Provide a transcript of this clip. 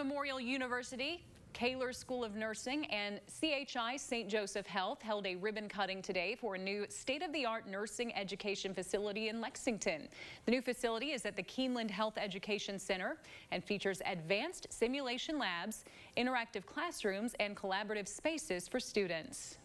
Memorial University, Caylor School of Nursing, and CHI St. Joseph Health held a ribbon cutting today for a new state-of-the-art nursing education facility in Lexington. The new facility is at the Keeneland Health Education Center and features advanced simulation labs, interactive classrooms, and collaborative spaces for students.